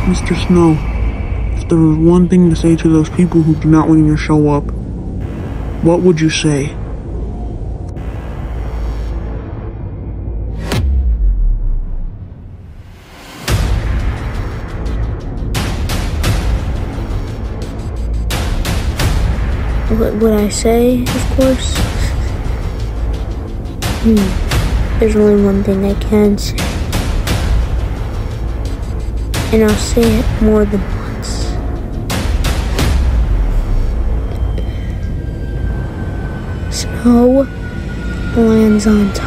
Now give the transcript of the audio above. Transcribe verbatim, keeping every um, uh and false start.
Mister Snow, if there was one thing to say to those people who do not want you to show up, what would you say? What would I say, of course? Hmm. There's only one thing I can say. And I'll say it more than once. Snow lands on top.